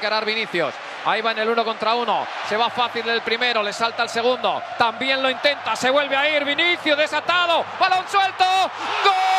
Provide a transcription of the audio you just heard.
encarar Vinicius. Ahí va en el 1 contra 1. Se va fácil el primero, le salta el segundo. También lo intenta, se vuelve a ir Vinicius, desatado. Balón suelto. ¡Gol!